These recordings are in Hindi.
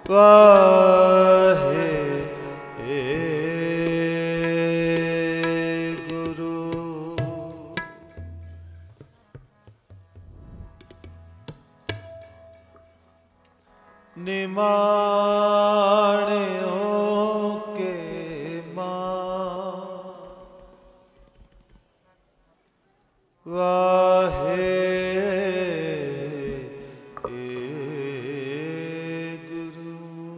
वाहे गुरु। निमाणियों के मां वाहे गुरु।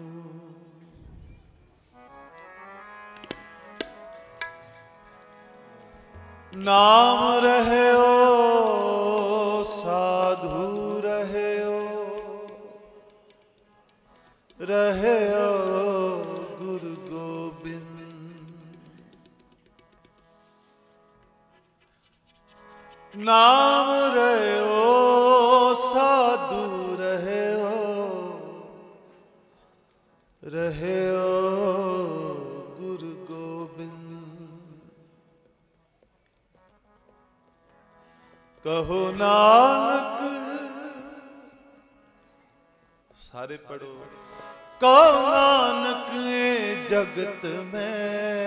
नाम रहे हो साधु रहे हो गुरु गोबिंद। नाम रहे हो साधु रहे हो गुरु गोबिंद। कहो नानक सारे पढ़ो। कहो नानक जगत में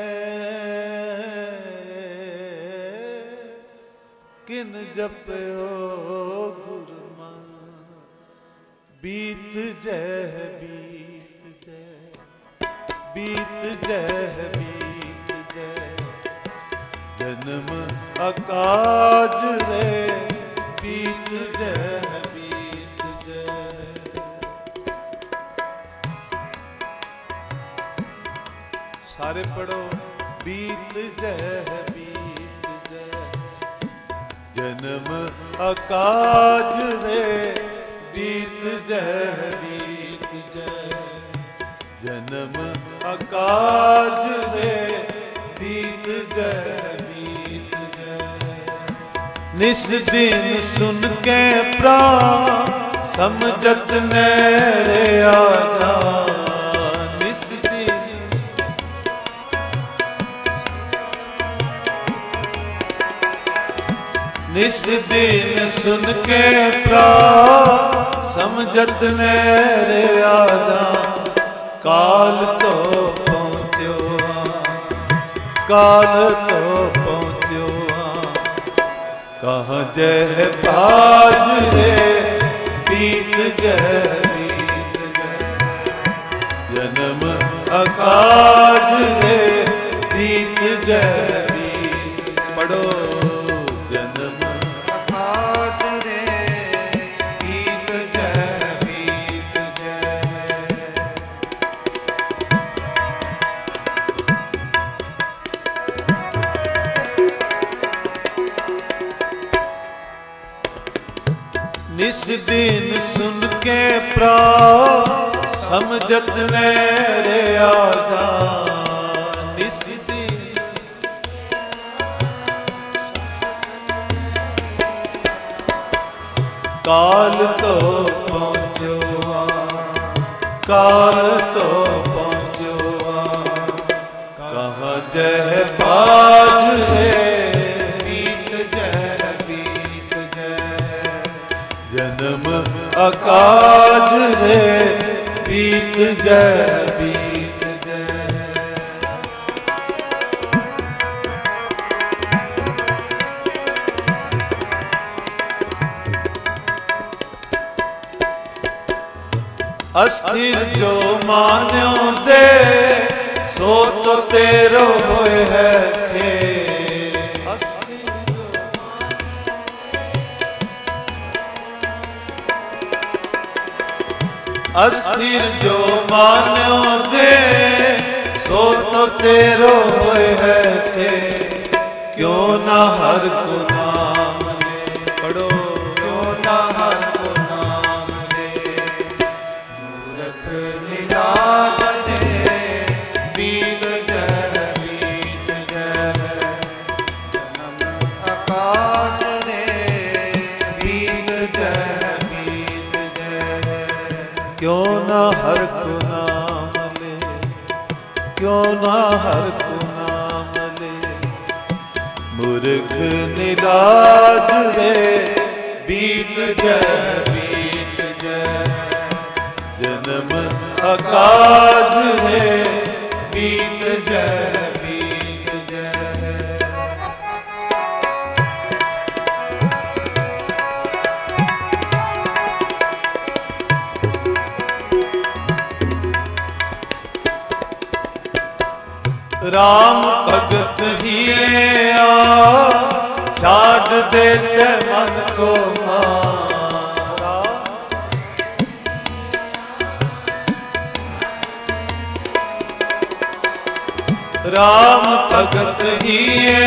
किन जपयो गुरमन। बीत जय बीत जय बीत जय बीत जय जन्म अकाज रे बीत जय बीत जय। सारे पढ़ो। बीत जय बीत जय जन्म अकाज रे बीत जय बीत जय जन्म अकाज रे बीत जय बीत जय। निस दिन सुन के प्राण समझत नेरे आजा। निस दिन सुन के प्राण समझत नेरे आजा। काल तो पहुँचो काल तो पहुँचो कहाँ जय बाज रे बीत जय बीत जय जन्म अकाज रे बीत जय बीत। पढ़ो। निस दिन सुन के प्राण समझत नेरे आजा। निस दिन काल तो पहुँचो काल तो पहुँचो कहाँ जय बाज रे जन्म अकाज रे बीत जय बीत जय। अस्थिर जो मान्यो दे सो तो तेरो होए है खे। अस्थिर जो मान्यो दे सो तो तेरो होए है थे। क्यों ना हर को नाम ले। पढ़ो। क्यों ना हर को नाम ले मूर्ख निलाज रे बीत जय बीत जय जन्म अकाज रे बीत जय बीत जय। क्यों ना हर को नाम ले क्यों ना हर को नाम ले मूर्ख निलाज रे बीत जय जन्म अकाज रे बीत जय बीत जय। राम भगत ही छाड़ देते मन को मारा। राम भगत ही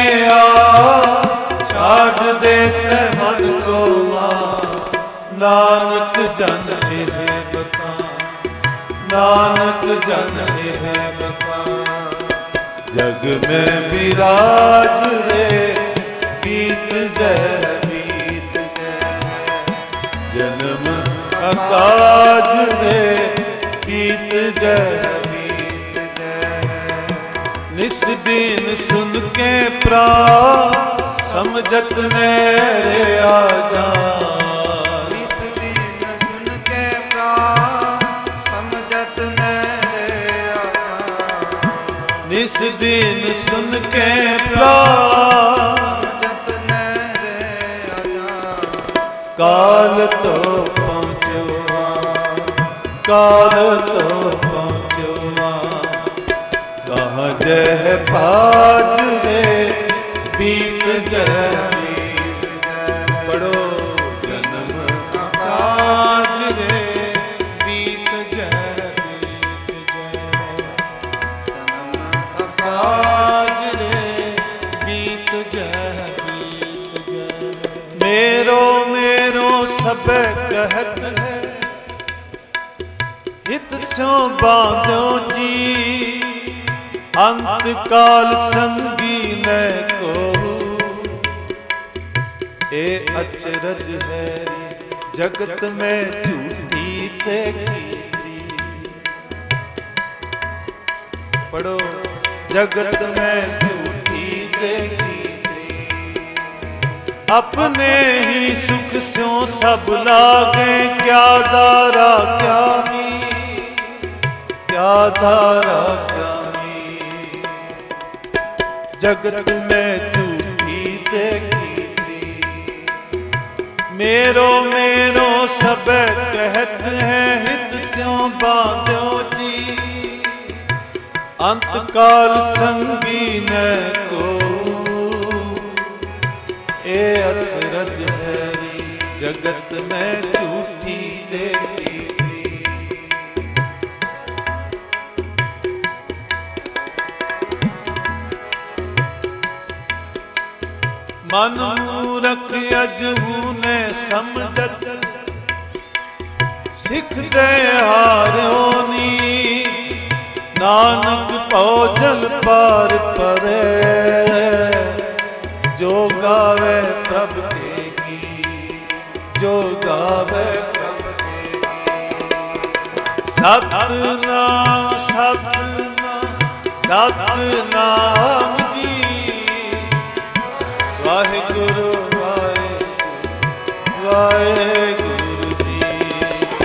छाड़ देते मन को मारा। नानक जन है बता, नानक जन है बता। जग में विराज रे बीत जय बीत जय। जन्म अकाज रे बीत जय बीत जय। निस दिन सुन के प्राण समझत मेरे आ जा। निस दिन सुन के प्राण समझत मेरे आ जा। निस दिन सुन के प्राण समझत मेरे आ जा। काल तो पहुँचो काल तो पहुँचो। कहाँ जय पाज रे बीत जय बीत जय। पढ़ो जन्म अकाज रे बीत जय बीत जय। जन्म अकाज रे बीत जय बीत जय। मेरो मेरो सब कहत है। हित स्यों बांधो जी अंत काल संगी न को। ए अचरज है जगत में झूठी ते कीरी। पढ़ो जगत में झूठी ते कीरी। अपने ही सुख स्यों सब लागे। क्या दारा क्या नी, क्या दारा क्या नी। जगत में झूठी देखी। मेरो मेरो सब कहत हैं। हित स्यों बांधो जी अंत काल संगी न को। ए अचरज है जगत में झूठी देखी। मन मूरख अजहू ने समझत। सिख दे हारोनी नानक पौजल पार परे। जो गावे प्रभ के गीत, जो गावे प्रभ के गीत। सतनाम सतनाम सतनाम जी। वाहेगुरु वाहेगुरु वाहेगुरु जी।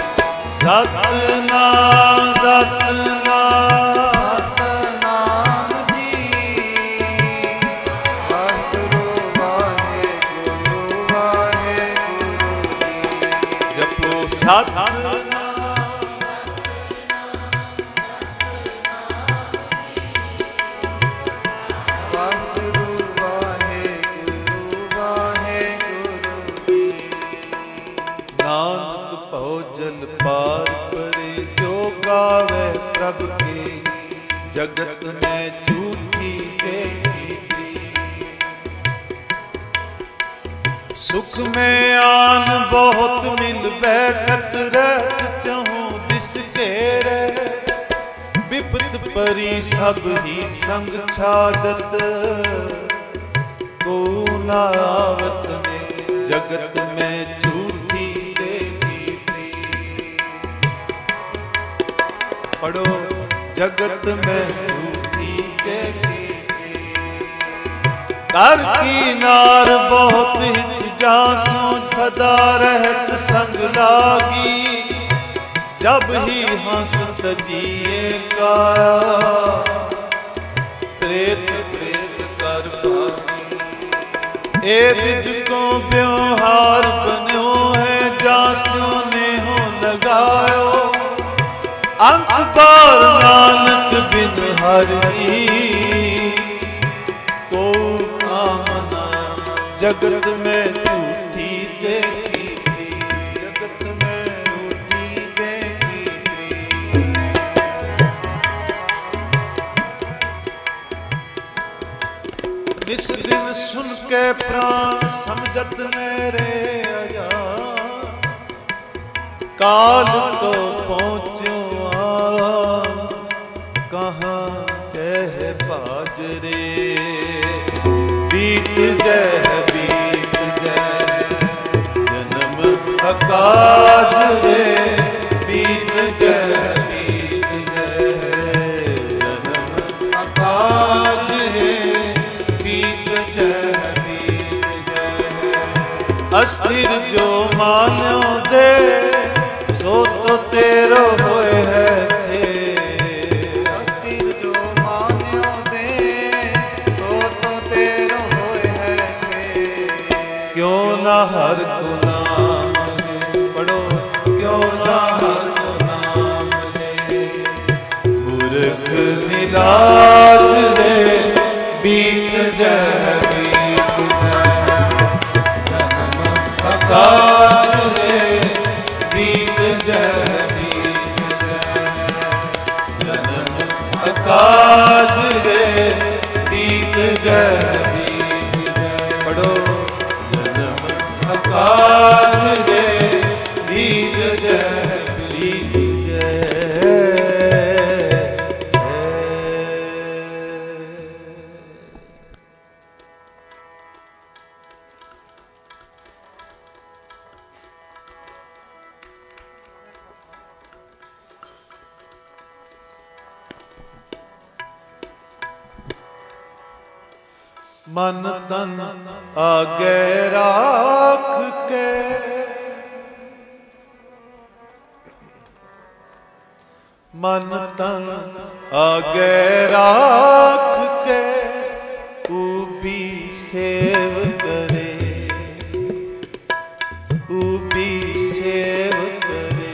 सतनाम सतनाम सतनाम जी। वाहेगुरु वाहेगुरु वाहेगुरु जी। जपो सतनाम पार परे। जो गावे प्रभ के जगत में झूठी देखी। सुख में आन बहुत मिल बैठत रहत चहूँ दिस तेरे। विपत परी सब ही संग छाड़त। को न आवत ने जगत में झूठी देखी। पढ़ो जगत में झूठी देखी। कर की नार बहुत हित जासों सदा रहत संग लागी। जब ही हंस तजिए का प्रेत प्रेत कर पानी। ए विद को व्यवहार बन्यो है जास्यों ने हो लगायो। अंत बार नानक बिन हरि को कामना जगत में झूठी देखी प्रीत। जगत में झूठी देखी प्रीत। निस दिन सुन के प्राण समझत मेरे आया। काल तो पहुँचो कहाँ जय बाजरे। बीत जय जन्म अकाज रे। बीत जय जन्म अकाज रे। बीत जय अस्थिर जो मान्यो दे सो तो तेरो होए है थे। अस्थिर जो मान्यो दे सो तो तेरो होए है थे। क्यों ना हर को नाम ले पढ़ो। क्यों ना हर को नाम ले। मूर्ख निलाज रे। बीत जय जन्म अकाज रे। बीत जय जन्म अकाज रे। बीत जय पढ़ो। जन्म अकाज रे। बीत जय बीत जय। मन तन आगे राख के मन तन आगे राख के ऊबी सेव करे। ऊबी सेव करे।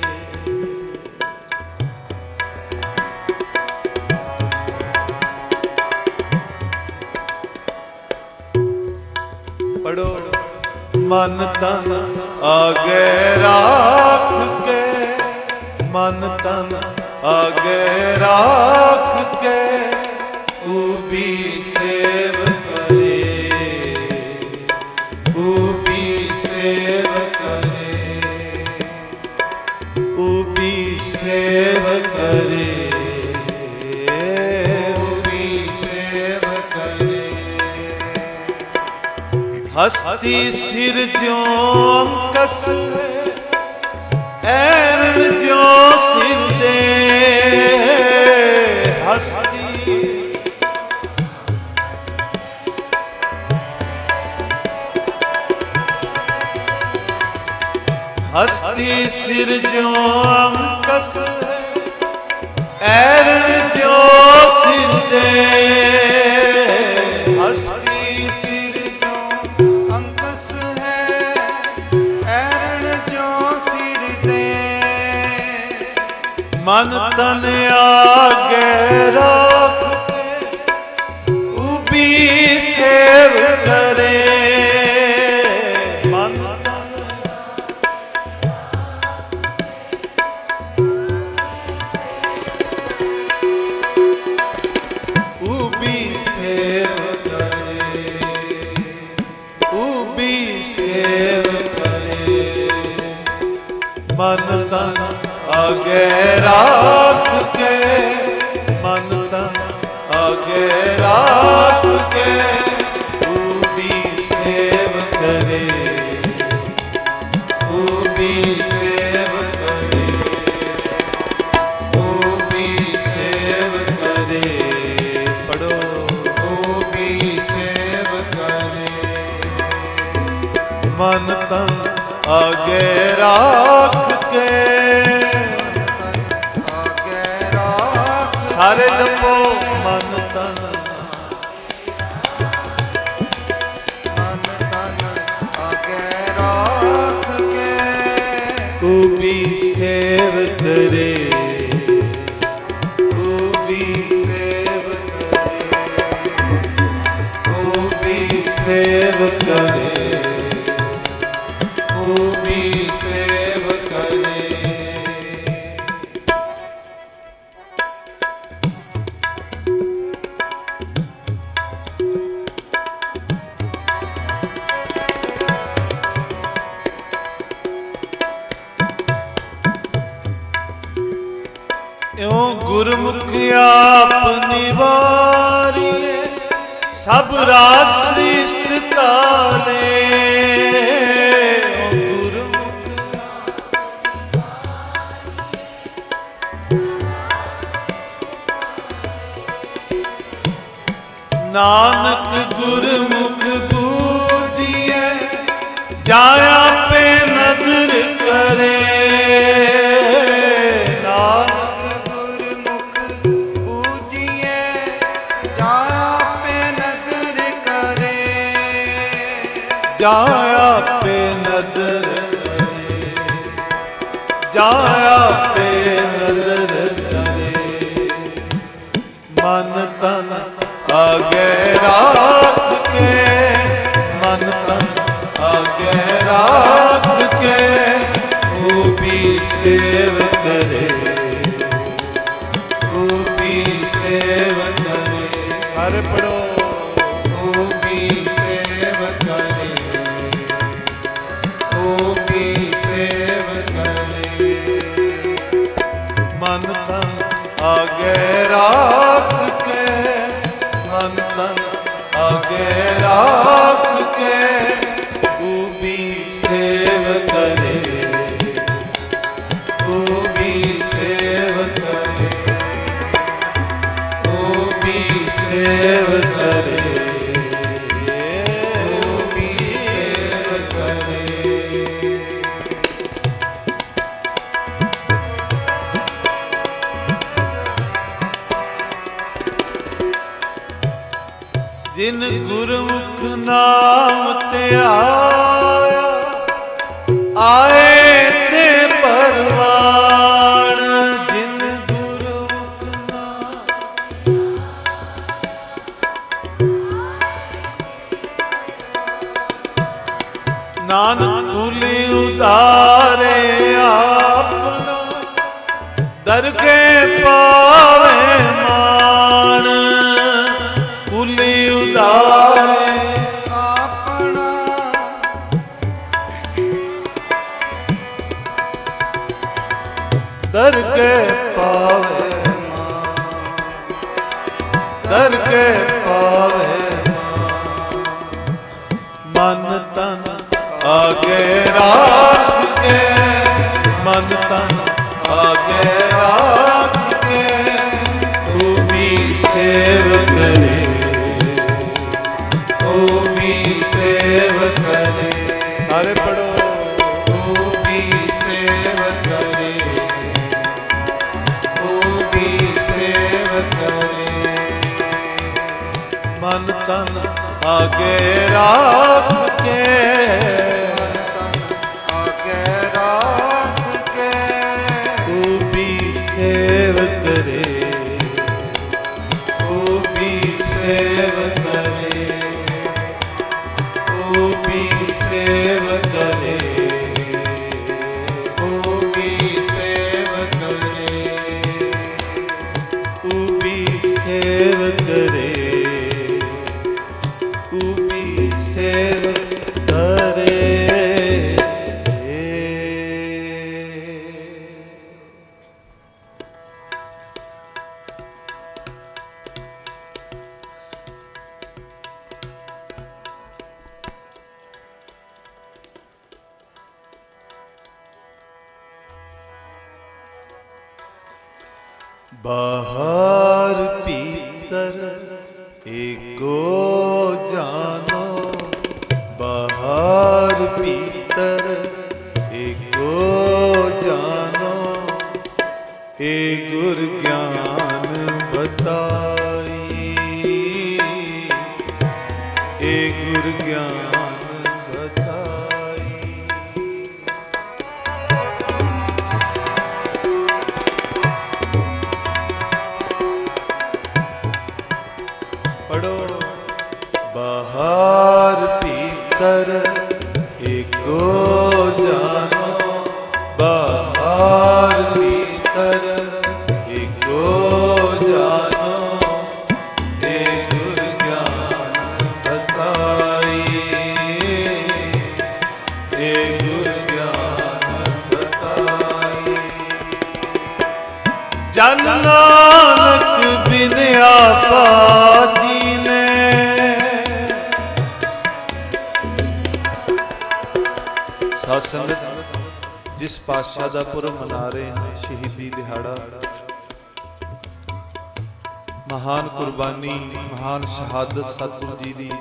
पढ़ो। मन तन आगे राख के। मन तन आगे राख के ऊबी सेव करे। ऊबी सेव करे। ऊबी सेव करे। ऊबी सेव करे। हस्ती सिर ज्यों अंकस ऐरण ज्यों सिर दे। हस्ती हस्ती सिर ज्यों अंकस ऐरण ज्यों सिर दे। हस्ती सिर अंकस है ऐरण जो सिर दे। मन तन आगे राख के ऊबी सेव करे। मन तन ऊबी सेव करे। ऊबी सेव करे। मन तन आगे राख के। मन तन आगे राख के ऊबी सेव करे। ऊबी सेव करे। ऊबी सेव करे। पढ़ो। ऊबी सेव करे। मन तन आगे राख के। ਹਰ ਜਪੋ ਮਨ ਤਨ, ਮਨ ਤਨ ਆਗੇ ਰਾਖ ਕੇ। ਤੂੰ ਵੀ ਸੇਵ ਕਰੇ, ਤੂੰ ਵੀ ਸੇਵ ਕਰੇ, ਤੂੰ ਵੀ ਸੇਵ ਕਰੇ, ਤੂੰ ਵੀ ਸੇਵ ਕਰੇ। ਇਉਂ ਗੁਰਮੁਖ ਆਪ ਨਿਵਾਰੀਏ, ਸਭ ਰਾਜ ਸ੍ਰਿਸ਼ਟ ਕਾਲੇ। ਨਾਨਕ ਗੁਰਮੁਖ ਬੂਝੀਏ, ਜਾਇਆ ਪੇ ਨਦਰ ਕਰੇ। ਨਾਨਕ ਗੁਰਮੁਖ ਬੂਝੀਏ, ਜਾਇਆ ਪੇ ਨਦਰ ਕਰੇ। ਜਾਇਆ ਪੇ ਨਦਰ ਕਰੇ, ਜਾਇਆ ਪੇ ਨਦਰ ਕਰੇ। ਮਨ ਤਨ ਆਗੇ ਰਾਖ ਕੇ, ਮਨ ਤਨ ਆਗੇ ਰਾਖ ਕੇ। ਉਹ ਵੀ ਸੇਵ ਕਰੇ, ਉਹ ਵੀ ਸੇਵ ਕਰੇ। ਸਾਰੇ ਪੜੋ। ਉਹ ਵੀ ਸੇਵ ਕਰੇ, ਉਹ ਵੀ ਸੇਵ ਕਰੇ। ਮਨ ਤਨ ਆਗੇ ਰਾਖ ਕੇ, ਮਨ ਤਨ ਆਗੇ ਰਾਖ ਕੇ। ਉਹ ਵੀ ਸੇਵ ਕਰੇ, ਉਹ ਵੀ ਸੇਵ ਕਰੇ, ਉਹ ਵੀ ਸੇਵ ਕਰੇ, ਉਹ ਵੀ ਸੇਵ ਕਰੇ। ਜਿਨ ਗੁਰਮੁਖ ਨਾਮ ਧਿਆਇਆ, ਆਏ ਤੇ ਪਰਵਾਣ। ਜਿਨ ਗੁਰਮੁਖ ਨਾਮ, ਨਾਨਕ ਕੁਲਿ ਉਤਾਰੇ ਆਪਣਾ, ਦਰਗੇ ਪਾਵੇ ਮਾਣ। ਕੁਲਿ ਉਤਾਰੇ ਆਪਣਾ, ਦਰਗੇ ਪਾਵੇ ਮਾਣ, ਦਰਗੇ ਪਾਵੇ ਮਾਣ। ਮਨ ਤਨ ਆਗੇ ਰਾਖ ਕੇ, ਮਨ ਤਨ ਆਗੇ ਰਾਖ ਕੇ। ਉਹ ਵੀ ਸੇਵ ਕਰੇ, ਉਹ ਵੀ ਸੇਵ ਕਰੇ। ਸਾਰੇ ਪੜੋ। ਉਹ ਵੀ ਸੇਵ ਕਰੇ, ਉਹ ਵੀ ਸੇਵ ਕਰੇ। ਮਨ ਤਨ ਆਗੇ ਰਾਖ ਕੇ, ਮਨ ਤਨ ਆਗੇ ਰਾਖ ਕੇ। ਉਹ ਵੀ ਸੇਵ ਕਰੇ, ਉਹ ਵੀ ਸੇਵ ਕਰੇ, ਉਹ ਵੀ ਸੇਵ ਕਰੇ, ਉਹ ਵੀ ਸੇਵ ਕਰੇ। ਉਹ ਵੀ ਸੇਵ ਕਰੇ, ਉਹ ਵੀ ਸੇਵ ਕਰੇ। बाहर भीतर एको जानो, बाहर भीतर एको जानो। ए गुर ज्ञान बत ज्ञान बताई। पढ़ो बाहर भीतर एको जानो, बाहर भीतर एको जानो, हे गुर ज्ञान बताई, हे गुर ज्ञान बताई। जन नानक बिन आपा जीने, साध संगत जिस पातशाह दा पुरब मना रहे हैं, शहीदी दिहाड़ा, महान कुर्बानी, महान शहादत सतगुरु जी दी,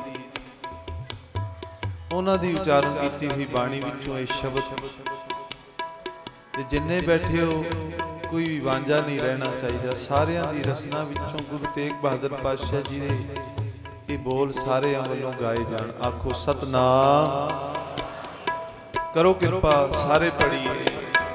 उन्हां दी उचारण कीती हुई बाणी विचों इह शब्द ते जिन्ने बैठे हो कोई भी वांझा नहीं रहना चाहिए। सारियां दी रसना विचों गुरु तेग बहादुर पातशाह जी दे ये बोल सारे वालों गाए जान। आखो सतनाम, करो कृपा, सारे पढ़िए।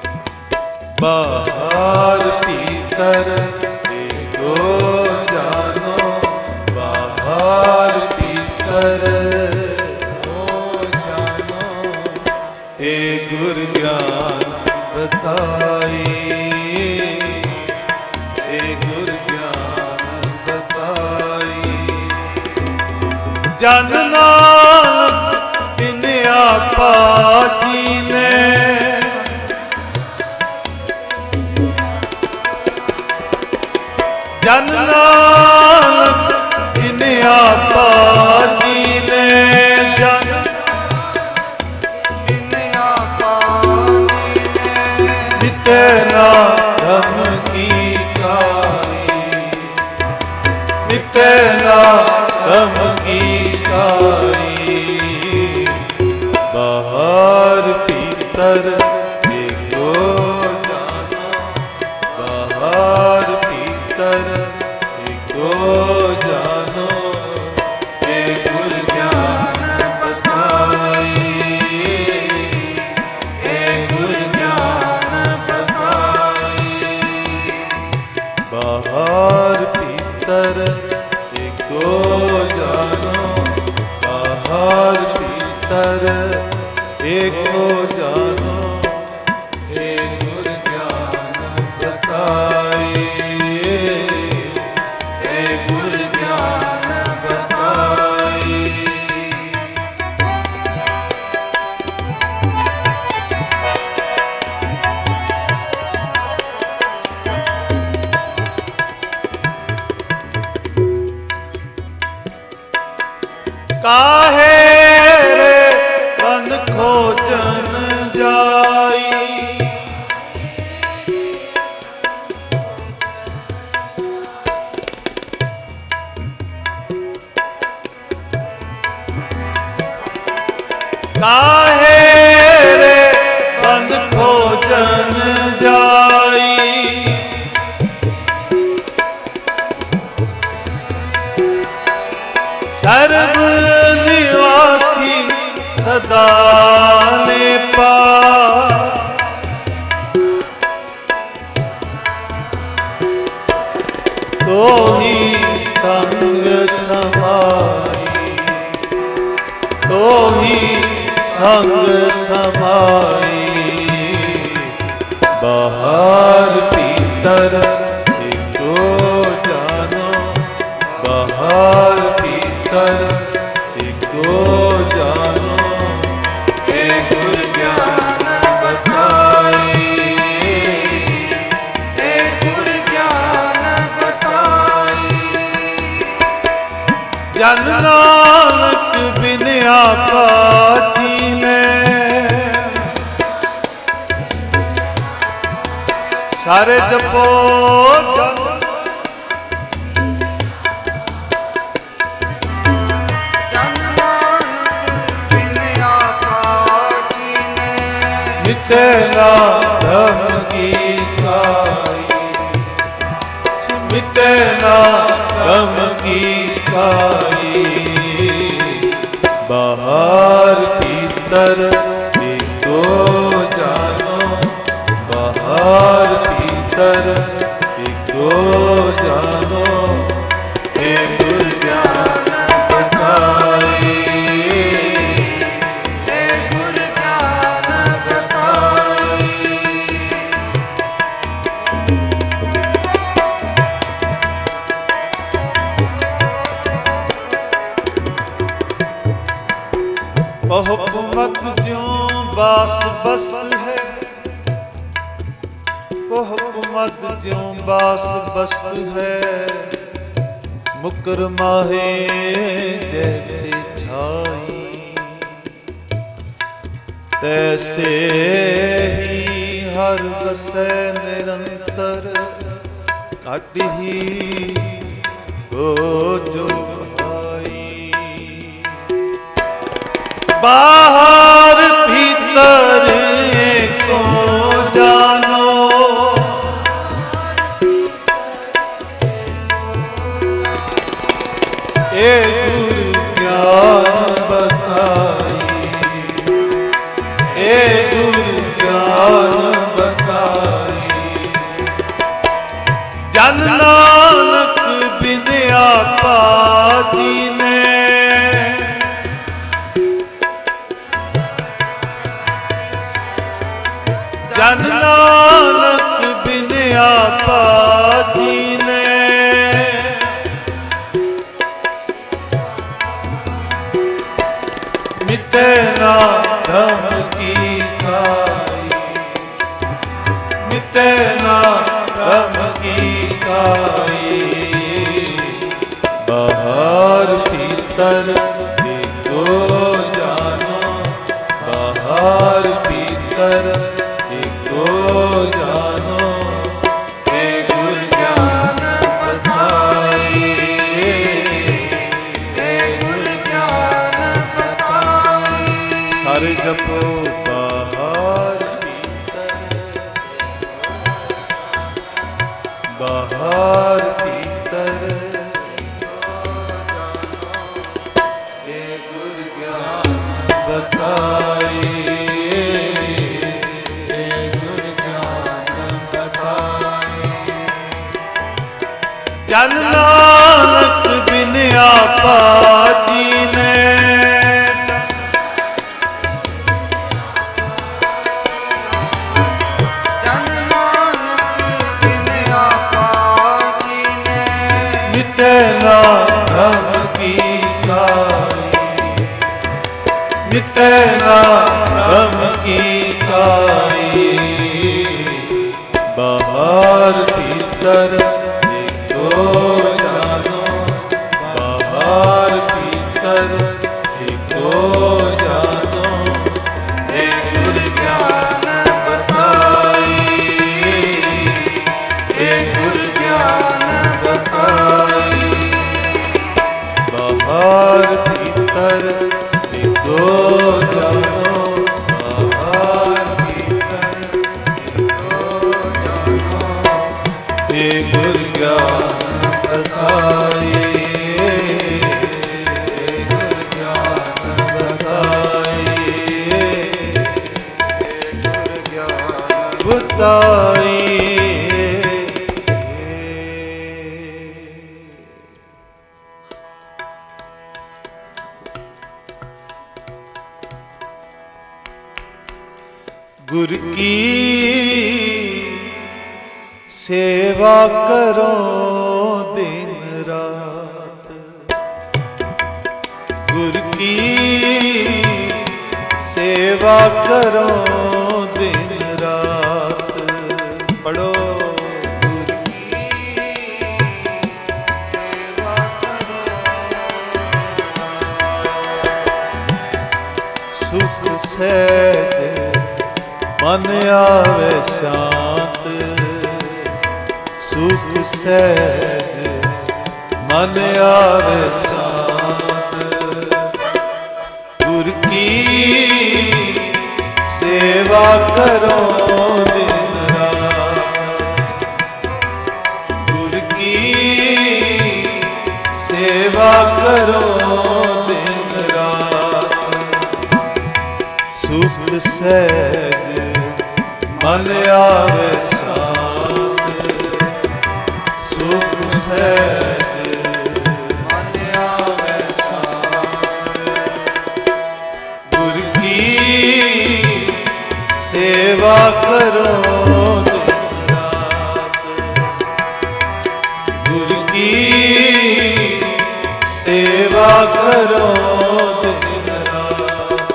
बाहर भीतर एको जानो, बाहर भीतर एको जानो, हे गुर ज्ञान बताई, हे गुर ज्ञान बताई। जन नानक बिन आपा जीने, जन नानक बिन आपा जीने, जन बिन आपा जीने, मिटे ना धम की काई, मिटे ना धम की काई। बाहर भीतर एको जानो, बाहर भीतर एको जानो, हे गुर ज्ञान बताई, हे गुर ज्ञान बताई। बाहर भीतर एको जानो, बाहर भीतर एको जानो, हे गुर ज्ञान बताई, हे गुर ज्ञान बताई। काहे रे तन खोजन जाई, काहे रे तन खोजन जाई। सर्व निवासी सदा ने पा, तो ही संग समाई, तो ही संग समाई। बाहर भीतर एको जानो, बाहर भीतर एको जानो, हे गुर ज्ञान बताई, हे गुर ज्ञान बताई। जन नानक बिन आपा जीने, सारे जपो जन मिटे ना धम की काई, मिटे ना धम की काई। बाहर बाहर भीतर एको जानो, बाहर भीतर एको जानो, हे गुर ज्ञान बताए, हे गुर ज्ञान बताए। बहुमत ज्यों बास बस्त है, बहुमत ज्यों बास बस्त है, मुकर माहे जैसे छाई, तैसे ही हर बसै निरंतर, घट ही हो जो बाहर भीतर को जानो, ए गुरु ज्ञान बताई, ए गुरु ज्ञान बताई। जन नानक बिन आपा जीने, जन नानक बिन आपा जीने, मिटे ना धम की खाई, मिटे ना धम की खाई। बाहर भीतर एको जानो, बाहर भीतर जानो, हे गुर ज्ञान बताए, हे गुर ज्ञान बताए। सर जपो बाहर भीतर, बाहर भीतर, हे गुर ज्ञान बताए, जन नानक बिन आपा जीने, जन नानक बिन आपा जीने, मिटे ना भ्रम की काई, मिटे ना भ्रम की काई। बाहर भीतर जानो, बाहर भीतर एको जानो, हे गुर ज्ञान बताए, हे गुर ज्ञान बताए। बाहर भीतर एको जानो, बाहर भीतर एको जानो, हे गुर ज्ञान बताए, गुर ज्ञान बताए, गुर ज्ञान बताए। गुर की सेवा करो दिन रात, गुर की सेवा करो दिन रात। पढ़ो गुर की सेवा करो, सुख सहज मन आवे शांत, सुख सहज मन आवे शांत। गुर की सेवा करो दिन रात, गुर की सेवा करो दिन रात। सुख सहज मन आवे साथ, सुख सहज मन आवे साथ। गुर की सेवा करो दिन रात, गुर की सेवा करो दिन रात।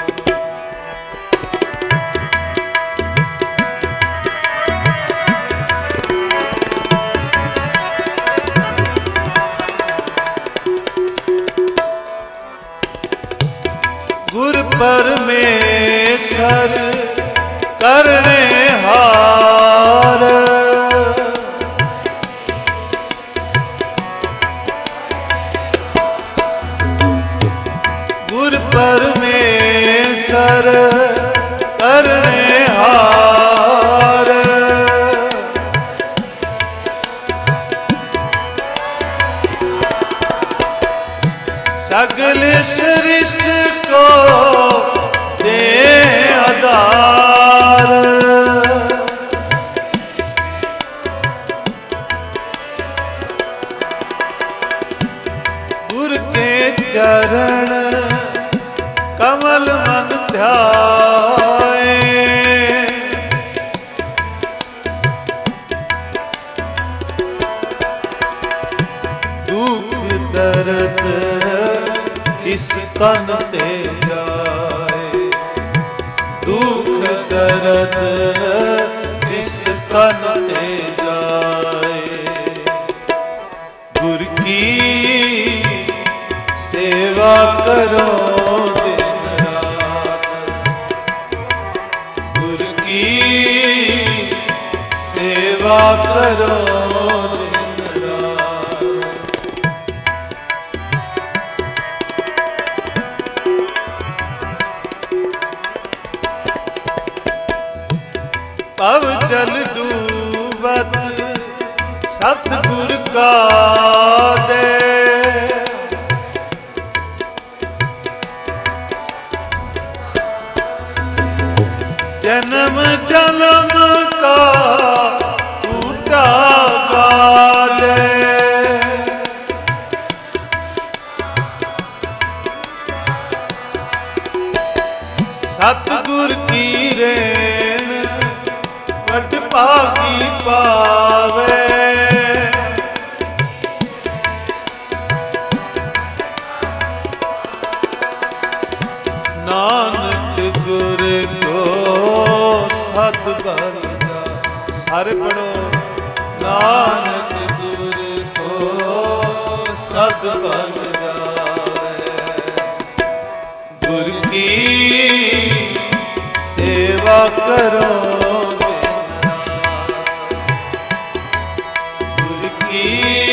गुर परमेश्वर करने हार, गुर परमेश्वर करने हार। सगल सृष्टि को दे आधार, गुर के चरण कमल मन ध्याए। दुख दर्द इस तन ते जाए, दुख दर्द इस तन ते जाए। गुर की सेवा करो दिन रात, गुर की सेवा करो दिन रात। पव जल डूबत सतगुर का दे, जन्म जन्म का टूटा गाले। सतगुर की रेण वड भागी पावे, नानक गुर को सत बल जा। सारे पढ़ो, नानक गुर को सत बल जावे। गुर की सेवा करो दिन रात, गुर की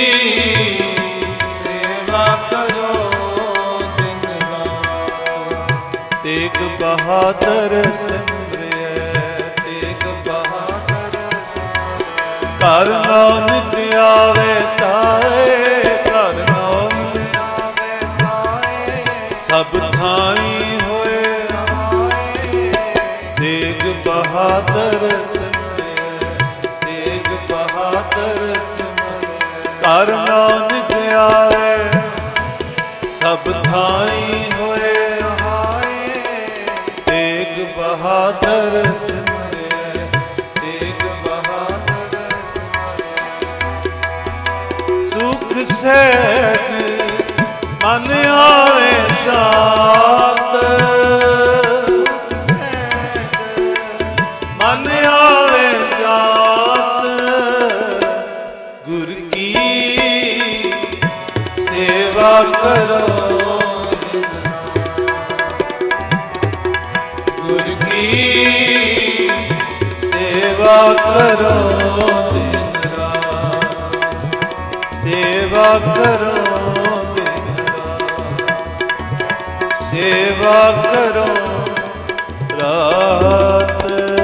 सेवा करो दिन रात। तेग बहादुर सिमरिए, तेग बहादुर सिमरिए। कर नानक आवे ताए, कर नानक आवे ताए। सब थाई होए आए। तेग बहादुर सिमरिए, तेग बहादुर सिमरिए। कर नानक आवे सब थाई होए तेग बहादुर सिमरिए, तेग बहादुर सिमरिए। सुख सहज मन आवे सात, मन आवे सात। गुर की सेवा करो दिन रात, गुर की सेवा करो दिन रात, सेवा करो दिन रात, सेवा करो रात।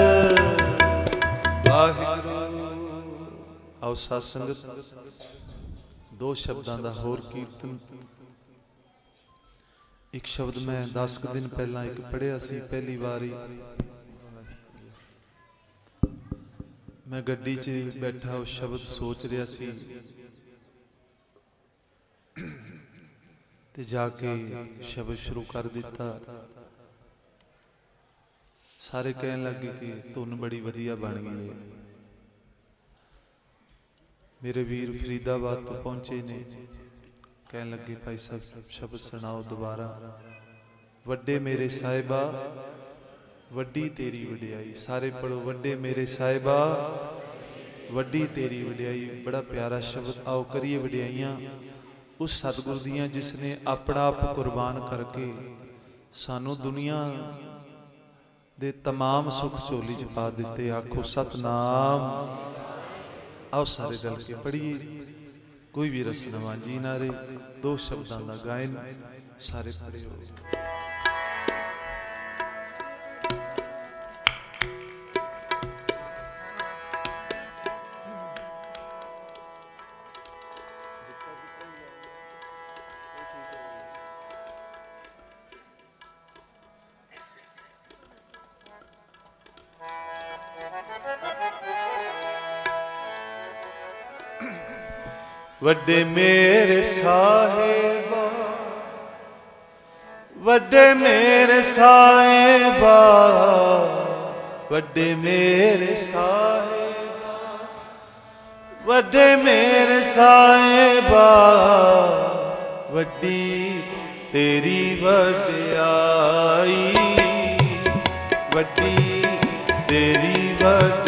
वाहिगुरू। आओ साध संगत दो शब्दां दा होर कीर्तन। एक शब्द मैं 10 दिन पहला एक पढ़िया सी पहली बारी। मैं गड्डी च बैठा उस शब्द सोच रहा सी ते जाके शब्द शुरू कर दिता। सारे कहन लगे कि धुन बड़ी वधिया बन गई है। मेरे वीर फरीदाबाद तो पहुंचे ने, कहन लगे भाई साहब शब्द सुनाओ दोबारा। वड्डे मेरे साहिबा वड्डी तेरी वड्याई। सारे पढ़ो, वड्डे मेरे साहिबा वड्डी तेरी वड्याई। बड़ा प्यारा शब्द। आओ करिए वड्याइयां उस सतगुर दियां जिसने अपना आप कुर्बान करके सानू दुनिया दे तमाम सुख झोली च पा दिते। आखो सतनाम। आओ सारे रल के पढ़िए। कोई भी रस्म वांझी ना रहे। 2 शब्दों का गायन सारे पढ़े हो। वड्डे मेरे साहिबा वड्डे मेरे साहिबा वड्डे मेरे साहिबा वड्डे मेरे साहिबा वड्डी तेरी वड्याई वड्डी तेरी वड्याई।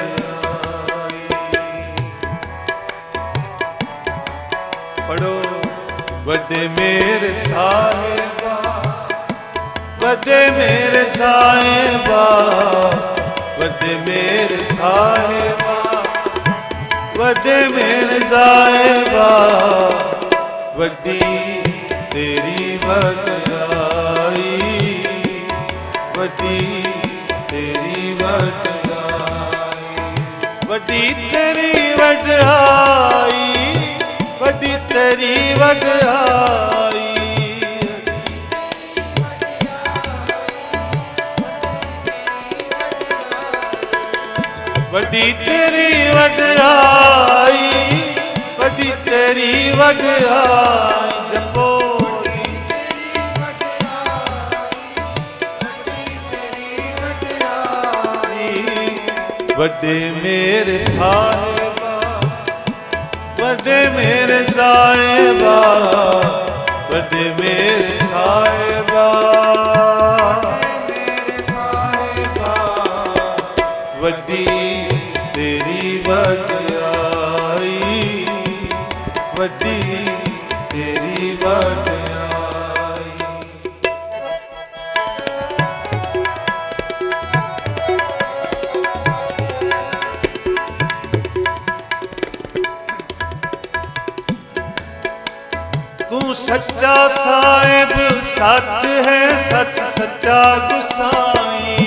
पढ़ो, वड्डे मेरे साहिबा वड्डे मेरे साहिबा वड्डे मेरे साहिबा वड्डे मेरे साहिबा वड्डी तेरी वड्याई वड्डी तेरी वड्याई वड्डी तेरी वड्याई वड्डी तेरी वड्याई वड्डी तेरी वड्याई वड्डी तेरी वड्याई। जपो वड्डे मेरे साहिबा वड्डे मेरे साहिबा वड्डे मेरे साहिबा वड्डी तेरी वड्याई वड्डी तेरी वड्याई। तू सच्चा साहिब सच है सच सच्चा गुसाई।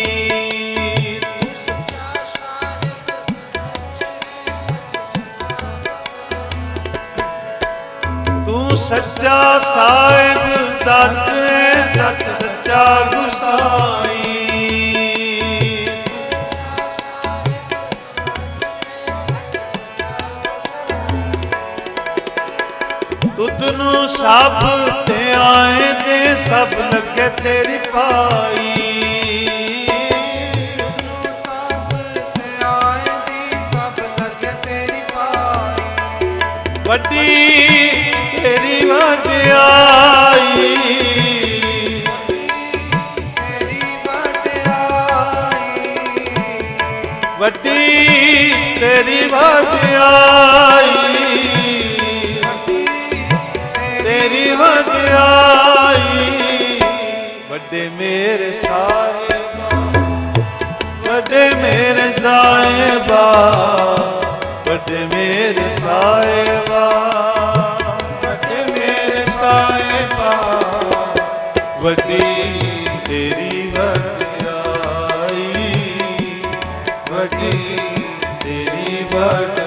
तू सच्चा साहिब सच है सच सच्चा गुसाई। तुदनू सब ते आए ते सब लगे तेरी पाई। वड्डी तेरी वड्याई वड्डी तेरी वड्याई तेरी वड्याई। वड्डे मेरे साहिबा वड्डे मेरे साहिबा वड्डे मेरे साहिबा वड्डे मेरे साहिबा वड्डी तेरी वड्याई वड्डी तेरी वड्याई।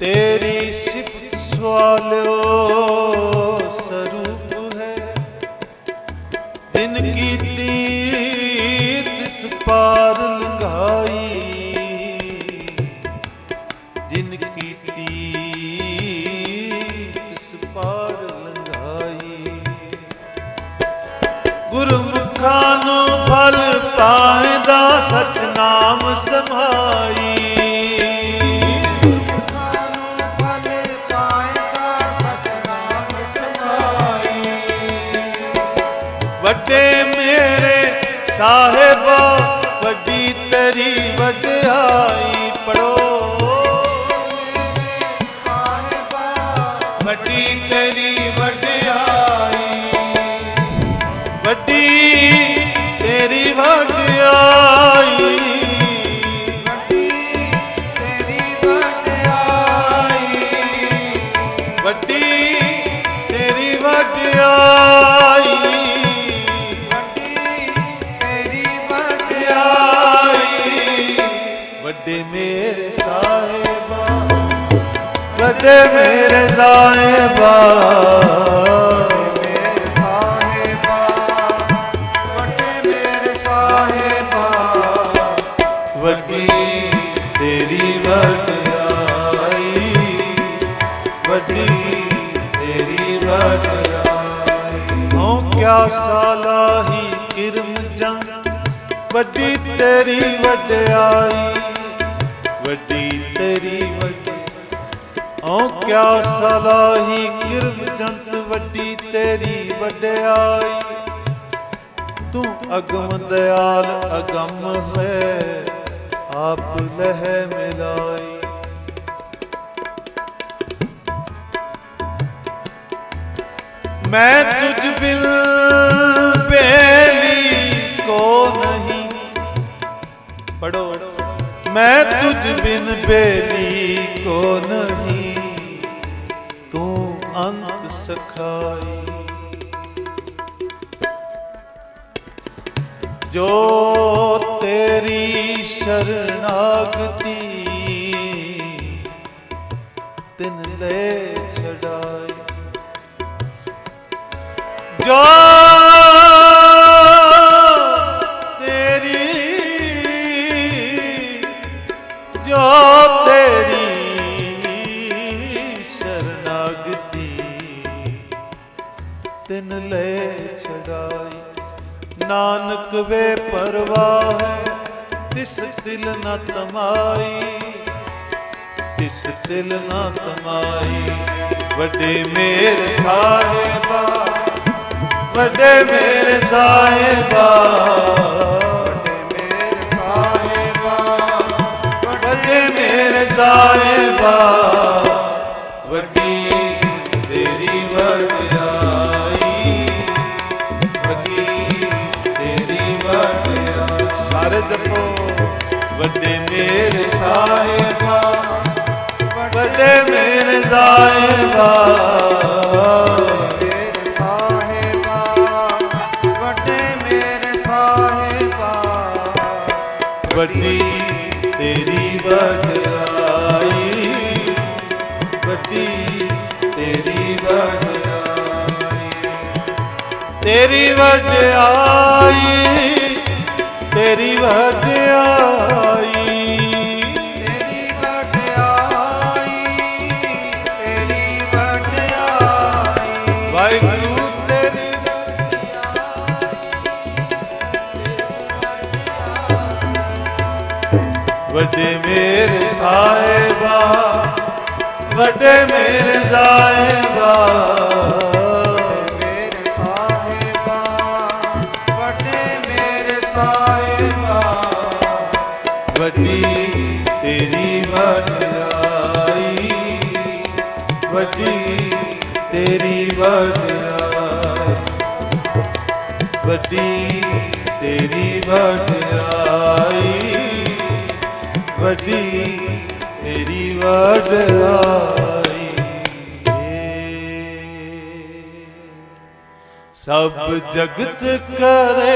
तेरी सिफत सवाल्यो स्वरूप है, जिनकी तिस पार लंघाई, जिनकी तिस पार लंघाई। गुरमुखां नूं फल पाएंदा सच नाम समाई, वड्डे मेरे साहिबा वड्डी तेरी वड्याई। पढ़ो साहिबा वड्डी तेरी वड्याई, वड्डी तेरी वड्याई, वड्डी तेरी वड्याई, वड्डी तेरी वड्याई, वड्डे मेरे साहिबा, वड्डे मेरे साहिबा, मेरे साहिबा, वड्डे मेरे साहिबा, वड्डी तेरी वड्याई, वड्डी तेरी वड्याई। हो क्या सालाही किरम जंग, वड्डी तेरी वड्याई, वड्डी तेरी वड्याई। औ क्या सलाही किरम जंत, वड्डी तेरी वड्याई। तू अगम दयाल अगम है, आप लह मिलाई। मैं तुझ बिन बेली को नहीं, पढ़ो, मैं तुझ बिन बेली को नहीं, तू अंत सखाई। जो तेरी शरणागति तिन ले छड़ाई, जो तेरी शरणागति तिन ले छड़ाई। नानक वे परवाह है तिस तिल न तमाई, तिस तिल न तमाई। वड्डे मेरे साहिबा, वड्डे मेरे साहिबा, वड्डे मेरे साहिबा, वड्डे मेरे साहिबा, वड्डी तेरी वड्याई, वड्डी तेरी वड्याई। सारे जपो, वड्डे मेरे साहिबा, वड्डे मेरे साहिबा, मेरे साहिबा, वड्डे मेरे साहिबा, वड्डी तेरी वड्याई, वड्डी तेरी वड्याई। तेरी वड्याई, तेरी वड्याई, तेरी वड्याई, तेरी वड्याई। वाहिगुरु तेरी वड्डे मेरे साहिबा, वड्डे मेरे साहिबा, मेरे साहिबा, वड्डे मेरे साहिबा, वड्डी तेरी वड्याई, वड्डी तेरी वड्याई, वड्डी तेरी वड्याई, वड्डी तेरी वड्याई। सब जगत करे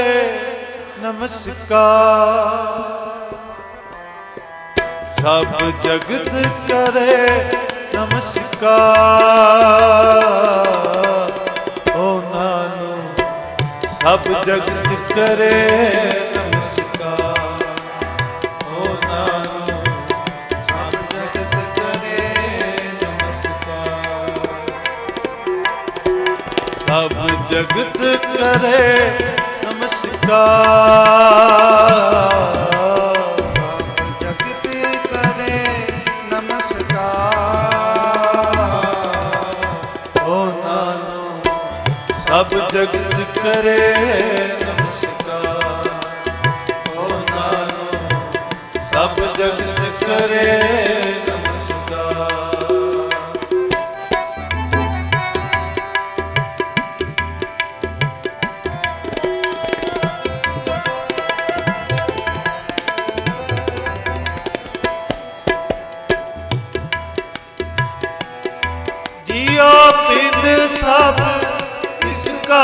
नमस्कार, सब जगत करे ਨਮਸਕਾਰ। ਉਹਨਾਂ ਨੂੰ ਸਭ ਜਗਤ ਕਰੇ ਨਮਸਕਾਰ। ਉਹਨਾਂ ਨੂੰ ਸਭ ਜਗਤ ਕਰੇ ਨਮਸਕਾਰ। ਸਭ ਜਗਤ ਕਰੇ ਨਮਸਕਾਰ। ਸਭ ਜਗਤ ਕਰੇ ਨਮਸਕਾਰ। ਉਹਨਾਂ ਨੂੰ ਸਭ ਜਗਤ ਕਰੇ ਨਮਸਕਾਰ। ਉਹਨਾਂ ਨੂੰ ਸਭ ਜਗਤ ਕਰੇ ਨਮਸਕਾਰ। जियो पिंड सब इसका,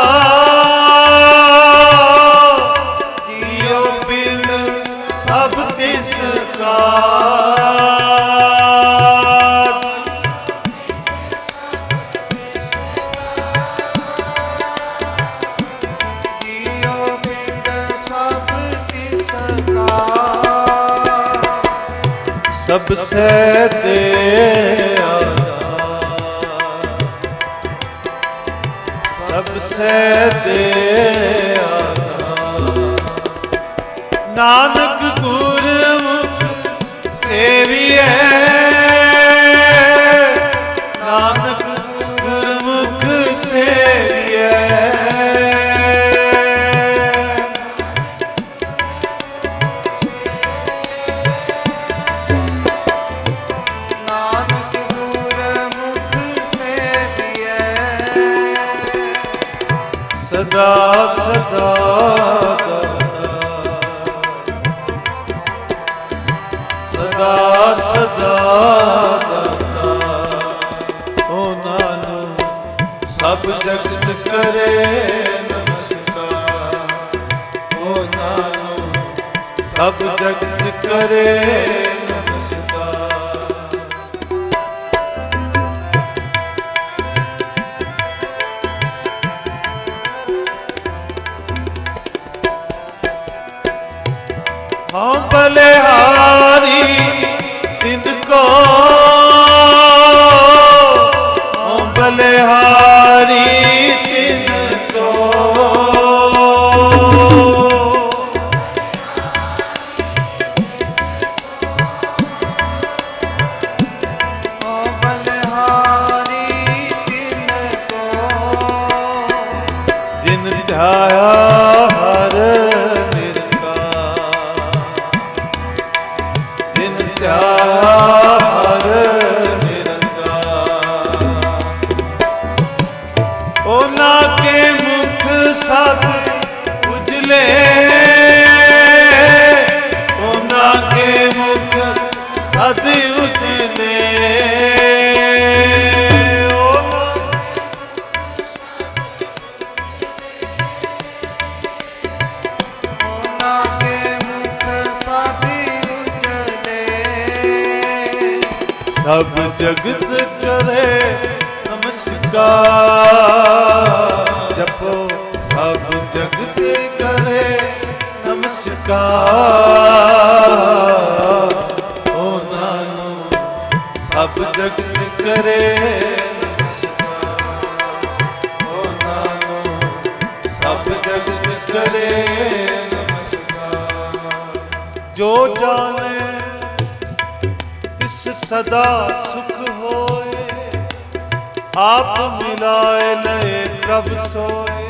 जियो पिंड सब तिसका। जियो पिंड सब तिसका। सबसे ते सबसे दे नानक गुरमुख सेविए। नानक गुरमुख सेविए। नानक गुरमुख सेविए। सदा सदा सदा सदा ਉਹਨਾਂ ਨੂੰ ਸਭ ਜਗਤ ਕਰੇ ਨਮਸਕਾਰ। ਉਹਨਾਂ ਨੂੰ ਸਭ ਜਗਤ ਕਰੇ ਨਮਸਕਾਰ। हाँ बलिहारी तिनको, हाँ बलिहारी तिनको। ओ बलिहारी तिनको। जिन ध्याया हर हर निरंकार। ਉਹਨਾਂ ਕੇ ਮੁਖ ਸਦ ਉਜਲੇ। ਉਹਨਾਂ ਕੇ ਮੁਖ ਸਦ ਉਜਲੇ। ਉਹਨਾਂ ਕੇ ਮੁਖ ਸਦ ਉਜਲੇ। ਸਭ ਜਗਤ ਕਰੇ ਨਮਸਕਾਰ। ਜਪੋ ਸਭ ਜਗਤ ਕਰੇ ਨਮਸਕਾਰ। ਉਹਨਾਂ ਨੂੰ ਸਭ ਜਗਤ ਕਰੇ ਨਮਸਕਾਰ। ਉਹਨਾਂ ਨੂੰ ਸਭ ਜਗਤ ਕਰੇ ਨਮਸਕਾਰ। ਜੋ ਜਾਣੇ तिस सदा सुख होए। आप मिलाए लए प्रभ सोए।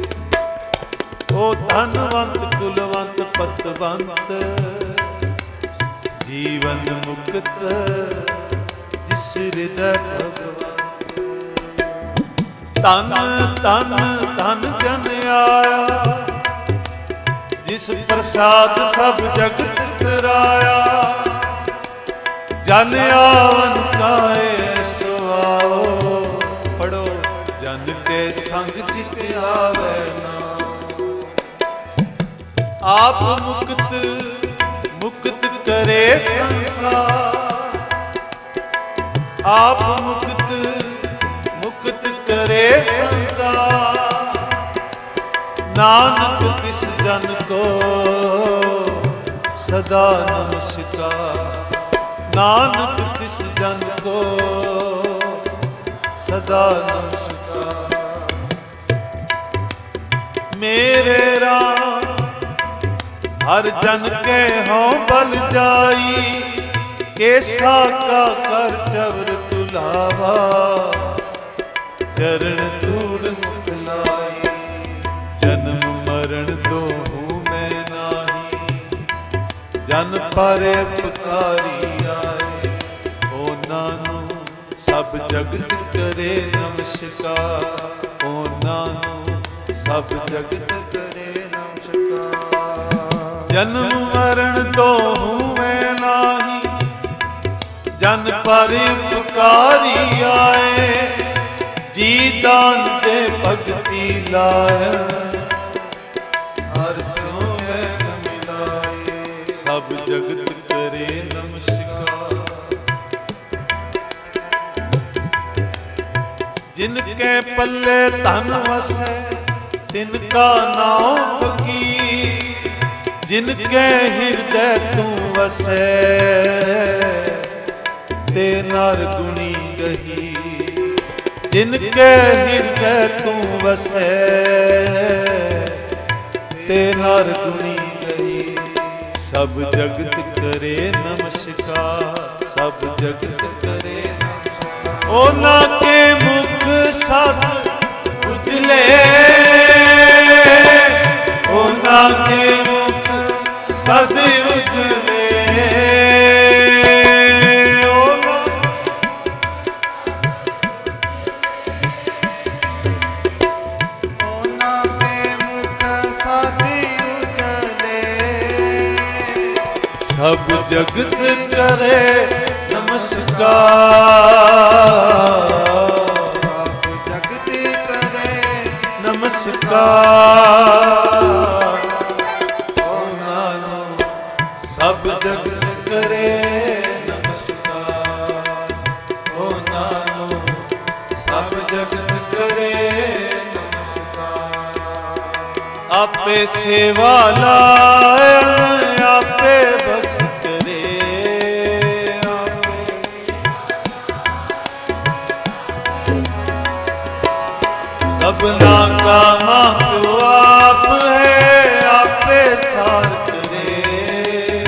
ओ धनवंत कुलवंत पतवंत जीवन मुक्त जिस हृदय भगवंत। तन तन तन जन आया जिस प्रसाद सब जगत तराया। जन आवन काए सो आओ। पढ़ो जन के संग चित आवे नाम। आप मुक्त मुक्त करे संसार। आप मुक्त मुक्त करे संसार। नानक तिस जन को सदा नमस्कार। नानक तिस जन को सदा नमस्कार। मेरे राम हर जन के हों बल जाई। केसा का कर चवर टुलावा। चरण धूड़ मुख लाई। जन्म मरण दोहू मैं नाही। जन पर उपकारी आए। ओ नानू सब जगत करे नमस्कार। ओ नानू सब जगत करे नमस्कार। जन्म मरण दोहू मैं नाही। जन पर उपकारी आए। जी दान दे भगति लाए। हर सो न मिलाए। सब जगत करे नमस्कार। जिनके पल्ले धन वसै तिनका नाम फकीर। जिनके हृदय तू वसै ते नर गुणी गही। जिनके हृदय तू वसै ते नर गुणी गही। सब जगत करे नमस्कार। सब जगत करे नमस्कार। ओना के मुख सद उजले। ओना के मुख सद उजले। सब जगत करे नमस्कार। सब जगत करे नमस्कार। ओ नानू सब जगत करे नमस्कार। ओ नानू सब जगत करे नमस्कार। आपे सेवा लायन आपे बख्श करे। सबना का मां आप है। आपे सार करे।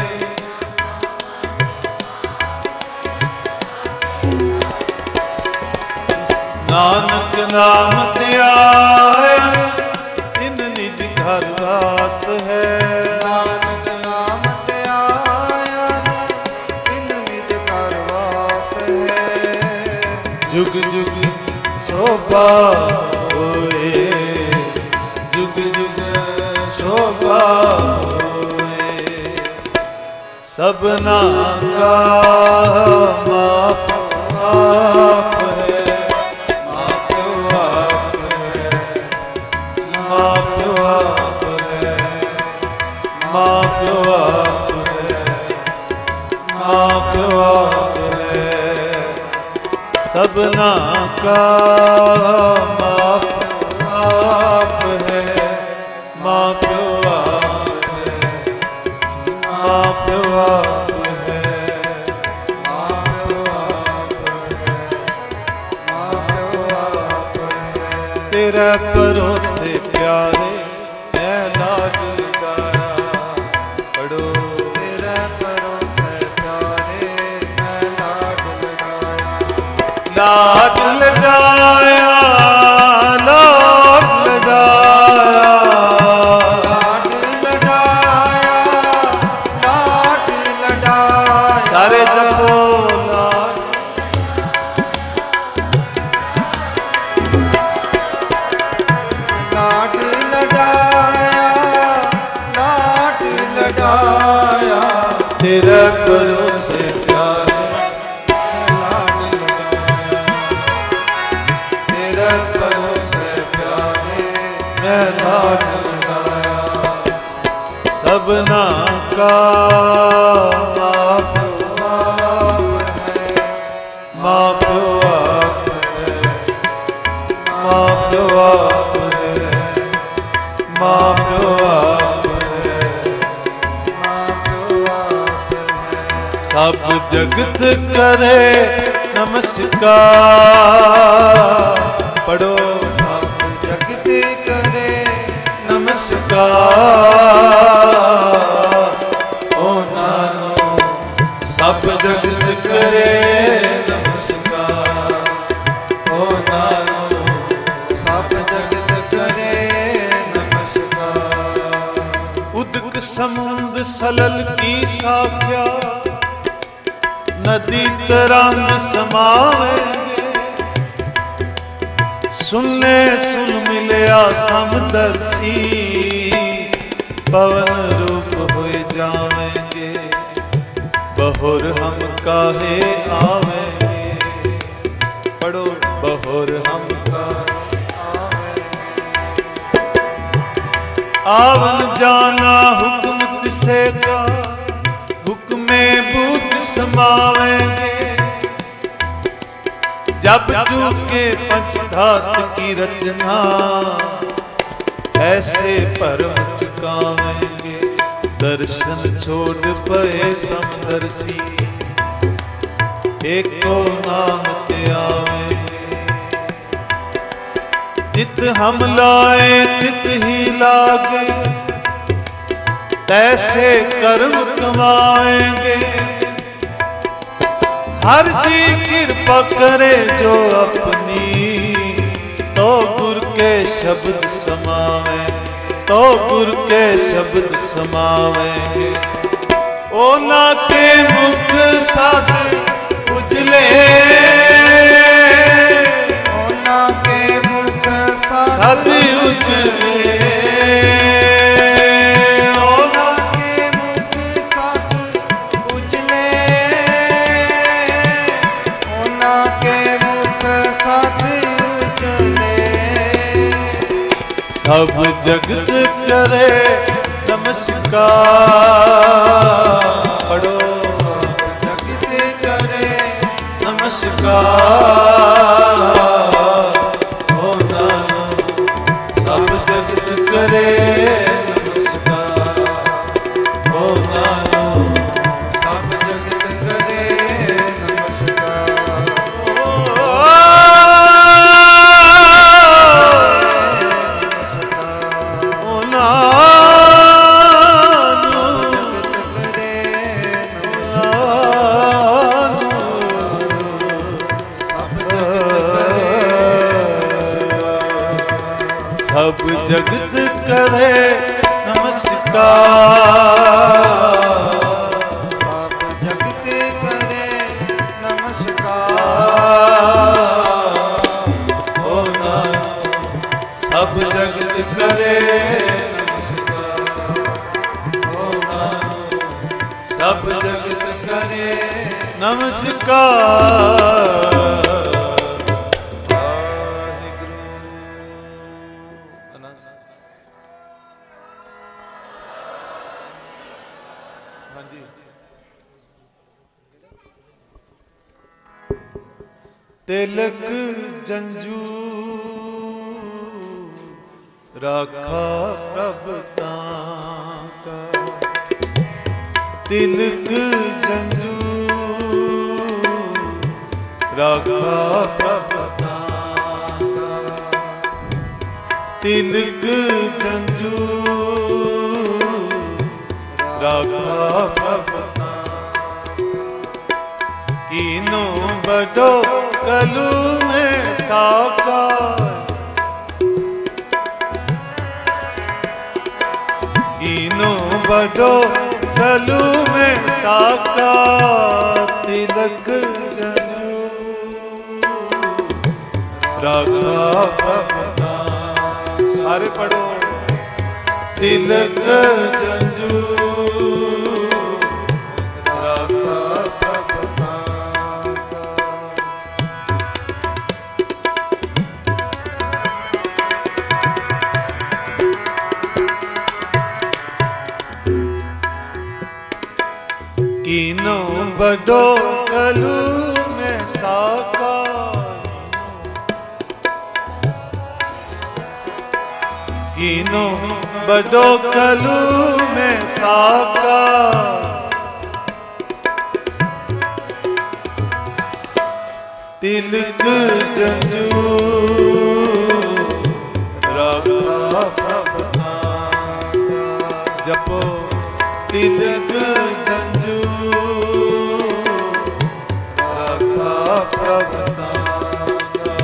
नानक नाम त्याया इन निज घर वास है। नानक नाम त्याया इन निज घर वास है। जुग जुग शोभा होए। जुग जुग शोभा होए। सबना का माप आप है। माप आप है। माप आप है। माप आप है। माप आप है। सबना का माप आप है। माप आप है। माप आप है। माप आप है। माप आप है। तेरे भरोसे प्यारे मैं लाड लगाया। पढ़ो तेरे भरोसे प्यारे मैं लाड लगाया। लाड लगाया। लाड लगाया। लाड लगाया। लाड लगाया। सारे जपो लाड। लाड लगाया। लाड लगाया। तेरे भरोसे प्यारे लाड लगाया। तेरे भरोसे प्यारे मैं लाड लगाया। सबना का माप आप है। माप सब जगत करे नमस्कार। पढ़ो सब जगत करे नमस्कार। ओ नानो सब जगत करे नमस्कार। ओ नानो सब जगत करे नमस्कार। उदक समुंद सलल की साख्या नदी तरंग समावेंगे। सुन ले सुन मिलया समदर्शी पवन रूप हुए जावेंगे। बहुर हम काहे आवेंगे। पढ़ो बहुर हम काहे आवेंगे। आवन जाना हुक्म तिसे का हुक्मे बूझ समावेंगे। जब चूके पंचधात की रचना ऐसे परम चुकावेंगे। दर्शन छोड़ पए समदर्शी एको नाम ते आवेंगे। जित हम लाए तित ही लागे तैसे कर्म कमाएंगे। हर जी कृपा करे जो अपनी तो गुर के शब्द समावेंगे। तो गुर के शब्द समावेंगे। ओना के मुख साध उजले। ओना के मुख साध उजले। सब जगत करे नमस्कार। पढ़ो सब जगत करे नमस्कार। ओ नानो सब जगत करे नमस्कार। ओ नानो सब जगत करे नमस्कार। सब जगत करे नमस्कार। सब जगत करे नमस्कार। ओ नानो सब जगत करे नमस्कार। ओ नानो सब जगत करे नमस्कार। तिलक जंजू राखा प्रभ तांका। तिलक जंजू राखा प्रभ तांका। तिलक जंजू राखा प्रभ तांका। कीनो बड़ो कलू में साकार। कीनो बड़ो कलू में साकार। तिलक जंजू राखा प्रभ तांका। सारे पढ़ो तिलक जंजू राखा प्रभ तांका। कीनो बड़ो कलू में साकार। कीनो बड़ो कलू में साकार। ਤਿਲਕ ਜੰਜੂ ਰਾਖਾ ਪ੍ਰਭ ਨਾਮ। ਜਪੋ ਤਿਲਕ ਜੰਜੂ ਰਾਖਾ ਪ੍ਰਭ ਨਾਮ।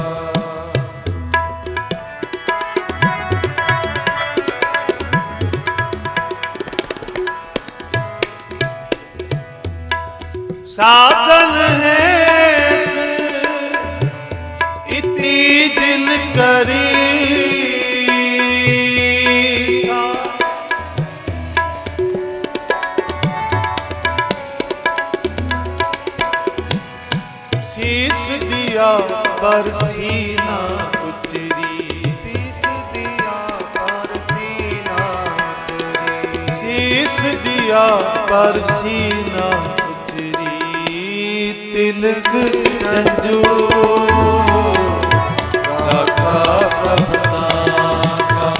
ਸਾਧਨ ਹੈ ਇਤੀ ਜਿਨ ਕਰੀ ਸੀਸ ਦਿਆ ਪਰ ਸੀਨਾ ਉਚਰੀ। ਸੀਸ ਦਿਆ ਪਰ ਸੀਨਾ ਉਚਰੀ। ਸੀਸ ਦਿਆ ਪਰ ਸੀਨਾ ਉਚਰੀ। ਤਿਲਕ ਜੰਜੂ ਰਾਖਾ ਪ੍ਰਭ ਨਾਮ।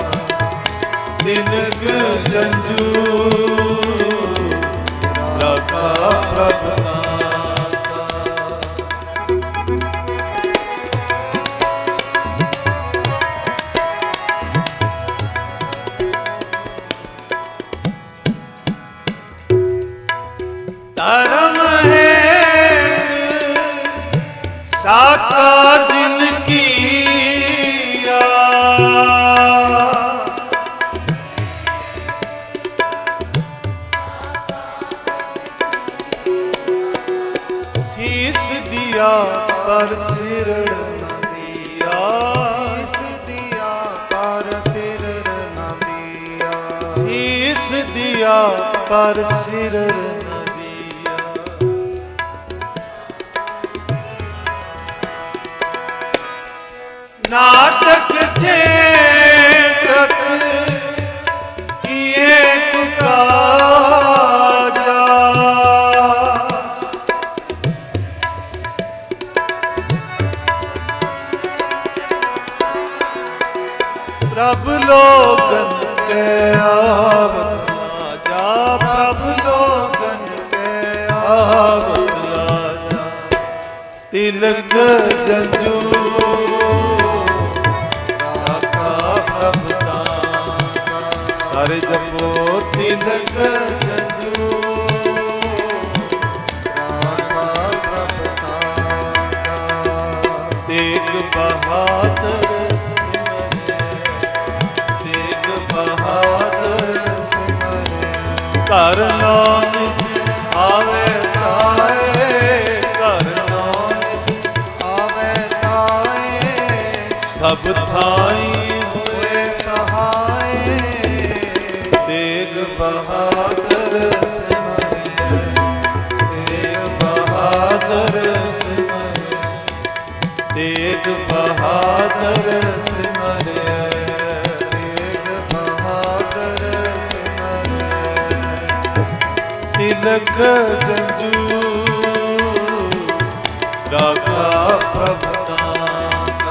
ਤਿਲਕ ਜੰਜੂ ਰਾਖਾ ਪ੍ਰਭ ਨਾਮ। धर्म है साका जिन किया। शीस दिया पर सिर न दिया। शीस दिया पर सिर न दिया। शीस दिया पर सिर नाटक चेटक किए कुकाजा। प्रभ लोगन के आवत लाजा। प्रभ लोगन के आवत लाजा। तिलक जंजू सारे जपो तिलक जंजू राखा प्रभ नाम। तेग बहादुर सिमरे। तेग बहादुर सिमरे। घर नानक आवे ताए। घर नानक आवे ताए। सब थाई होए सहाय। तेग बहादुर सिमरे। तेग बहादुर सिमरे। तेग बहादुर सिमरे। तेग बहादुर सिमरे। तिलक जंजू राखा प्रभ नाम।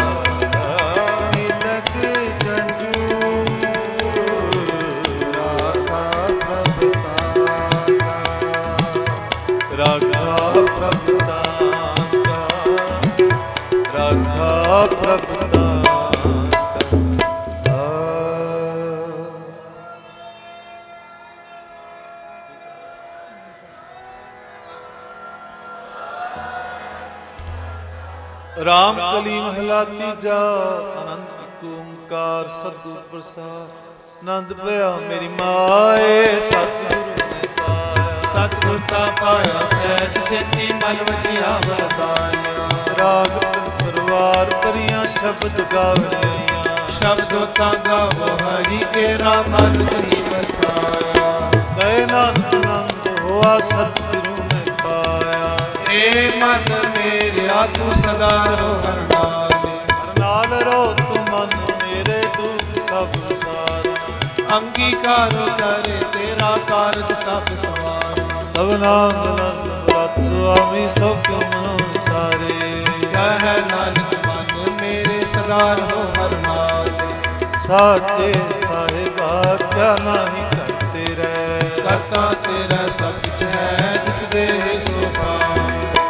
तिलक जंजू राखा प्रभ नाम। राखा प्रभ नाम। राखा प्रभ नाम। राम कली महला तीजा। आनंद ओंकार सतगुर प्रसाद। आनंद भया मेरी माए सतगुरु ने पाया। सतगुर का पाया सहज सेती मल वजिया बताया। राग तन परवार परियां शब्द गावणियां। शब्द का गावो हरि के राम मन जी बसाया। कहे नानक आनंद होआ सतगुरु ने पाया। हे मन मेरा तू सदा रो हर नाल। हर नाल रो तू मन मेरे दुख सब सारे। अंगीकार करे तेरा कारज सब सवार। सब नाम समरत स्वामी सब मनो सारे। कह नानक मन मेरे सदा रो हर नाल। साचे साहिबा क्या नहीं करते रह। करता तेरा सब कुछ है जिस दे सो पावे। सदा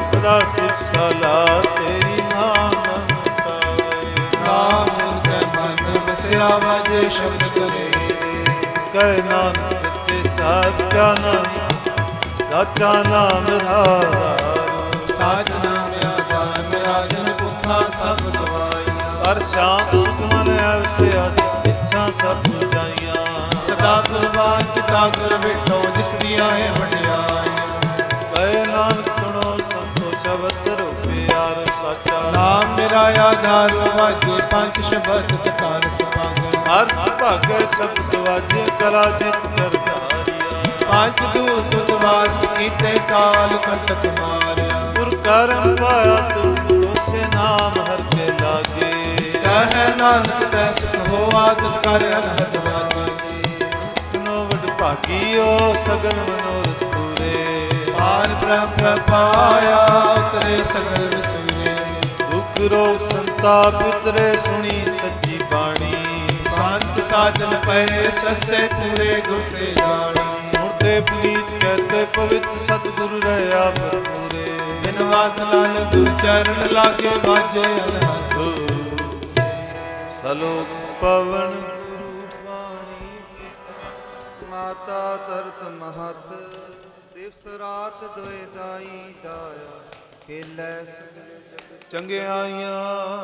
ਸਿਫਤ ਸਲਾਹ ਤੇਰੀ ਨਾਮ ਵਸਾਵੇ। ਨਾਮ ਜਿਨ ਕੈ ਮਨ ਵਸਿਆ ਵਾਜੇ ਸ਼ਬਦ ਕਰੇ ਕਹਿ ਨਾਨਕ ਸੱਚੇ ਸਾਹਿਬ ਕਾ ਨਾਮ ਸਾਚਾ ਨਾਮ ਆਧਾਰ। ਸਾਚ ਨਾਮ ਆਧਾਰ ਮੇਰਾ ਜਨ ਭੁੱਖਾ ਸਭ ਗਵਾਈਆਂ। ਹਰ ਸ਼ਾਂਤ ਸੁਖ ਮਨ ਅਵਸਿਆ ਇੱਛਾ ਸਭ ਜਾਈਆਂ। ਸਦਾ ਕੁਰਬਾਨ ਕੀਤਾ ਗੁਰ ਬਿਟੋ ਜਿਸ ਦੀਆਂ ਹੈ ਵਡਿਆਈਆਂ। ਕਹਿ ਨਾਨਕ ਸੁਣੋ ਸੰਤੋ ਸ਼ਬਦ ਧਰੋ ਪਿਆਰ ਸਾਚਾ ਨਾਮ ਮੇਰਾ ਆਧਾਰ ਵਾਜੇ ਪੰਜ ਸ਼ਬਦ ਤਕਾਰ ਸੁਭਾਗੈ। ਹਰ ਸੁਭਾਗੈ ਸਬਦ ਵਾਜੇ ਕਲਾ ਜਿਤ ਕਰ ਧਾਰਿਆ। ਪੰਜ ਦੂਤ ਉਦਵਾਸ ਕੀਤੇ ਕਾਲ ਕੰਟਕ ਮਾਰਿਆ। ਗੁਰ ਕਰਮ ਪਾਇਆ ਤੁਧ ਉਸੇ ਨਾਮ ਹਰ ਕੇ ਲਾਗੇ। ਕਹੈ ਨਾਨਕ ਤੈ ਸੁਖ ਹੋਆ ਤਿਤ ਕਰ ਅਨਹਦ ਵਾਜੇ। ਸੁਨੋ ਵਡ ਭਾਗੀਓ ਸਗਲ ਮਨੋਰਥ ਪੂਰੇ। ਪਾਰ ਬ੍ਰਹਮ ਪਾਇਆ ਉਤਰੇ ਸਗਲ ਵਿਸੂਰੇ। ਦੁਖ ਰੋਗ ਸੰਤਾਪ ਉਤਰੇ ਸੁਣੀ ਸੱਚੀ ਬਾਣੀ। ਸੰਤ ਸਾਜਨ ਪਏ ਸੱਸੇ ਪੂਰੇ ਗੁਰ ਤੇ ਜਾਣੀ। ਮੁਰਦੇ ਪਲੀਤ ਕਹਤੇ ਪਵਿੱਤ ਸਤਿਗੁਰ ਰਹਾ ਪੂਰੇ। ਬਿਨ ਵਾਤ ਲਾਇ ਗੁਰ ਚਰਨ ਲਾਗੇ ਵਾਜੇ ਅਨਹਦ। ਸਲੋਕ ਪਵਨ ਗੁਰੂ ਬਾਣੀ। ਮਾਤਾ ਤਰਤ ਮਹਤ ਦਿਵਸ ਰਾਤ ਦੋਇ ਦਾਈ ਦਾਇਆ। ਖੇਲੇ ਸਗਲ ਜਗਤ ਚੰਗਿਆਈਆਂ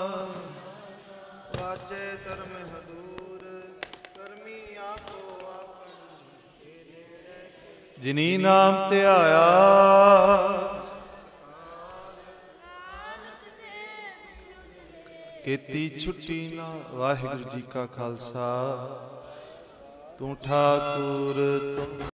ਵਾਜੇ ਧਰਮ ਹਦੂਰ। ਕਰਮੀ ਆਪੋ ਆਪਨ ਜਿਨੀ ਨਾਮ ਧਿਆਇਆ। ਕੀਤੀ ਛੁੱਟੀ ਨਾਲ। ਵਾਹਿਗੁਰੂ ਜੀ ਕਾ ਖਾਲਸਾ। ਤੂੰ ਠਾਕੁਰ ਤੂੰ